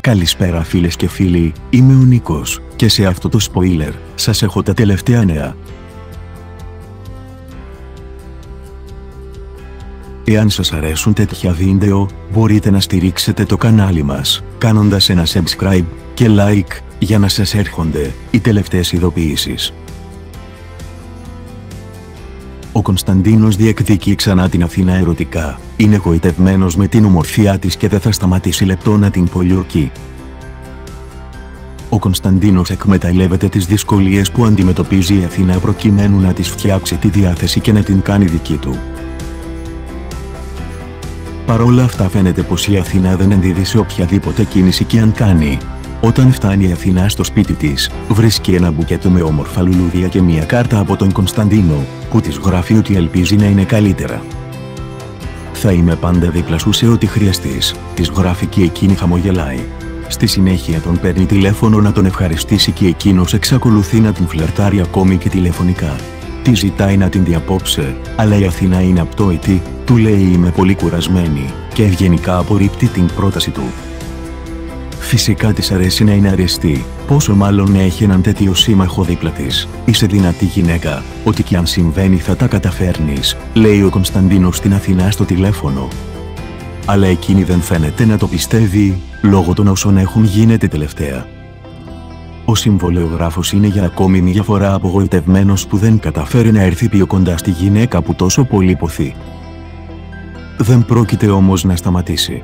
Καλησπέρα φίλες και φίλοι, είμαι ο Νίκος, και σε αυτό το spoiler, σας έχω τα τελευταία νέα. Εάν σας αρέσουν τέτοια βίντεο, μπορείτε να στηρίξετε το κανάλι μας, κάνοντας ένα subscribe και like, για να σας έρχονται οι τελευταίες ειδοποιήσεις. Ο Κωνσταντίνος διεκδικεί ξανά την Αθήνα ερωτικά, είναι γοητευμένος με την ομορφιά της και δεν θα σταματήσει λεπτό να την πολιορκεί. Ο Κωνσταντίνος εκμεταλλεύεται τις δυσκολίες που αντιμετωπίζει η Αθήνα προκειμένου να της φτιάξει τη διάθεση και να την κάνει δική του. Παρόλα αυτά φαίνεται πως η Αθήνα δεν ενδίδει σε οποιαδήποτε κίνηση και αν κάνει. Όταν φτάνει η Αθήνα στο σπίτι της, βρίσκει ένα μπουκέτο με όμορφα λουλούδια και μια κάρτα από τον Κωνσταντίνο, που της γράφει ότι ελπίζει να είναι καλύτερα. «Θα είμαι πάντα δίπλα σου σε ό,τι χρειαστείς», της γράφει και εκείνη χαμογελάει. Στη συνέχεια τον παίρνει τηλέφωνο να τον ευχαριστήσει και εκείνος εξακολουθεί να την φλερτάρει ακόμη και τηλεφωνικά. Τη ζητάει να την δει απόψε, αλλά η Αθήνα είναι απτόητη, του λέει «Είμαι πολύ κουρασμένη» και ευγενικά απορρίπτει την πρόταση του. Φυσικά της αρέσει να είναι αρεστή, πόσο μάλλον να έχει έναν τέτοιο σύμμαχο δίπλα της. «Είσαι δυνατή γυναίκα, ό,τι και αν συμβαίνει θα τα καταφέρνεις», λέει ο Κωνσταντίνος στην Αθηνά στο τηλέφωνο. Αλλά εκείνη δεν φαίνεται να το πιστεύει, λόγω των όσων έχουν γίνει τελευταία. Ο συμβολεογράφος είναι για ακόμη μια φορά απογοητευμένος που δεν καταφέρει να έρθει πιο κοντά στη γυναίκα που τόσο πολύ ποθεί. Δεν πρόκειται όμως να σταματήσει.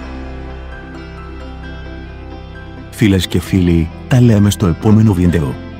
Φίλες και φίλοι, τα λέμε στο επόμενο βίντεο.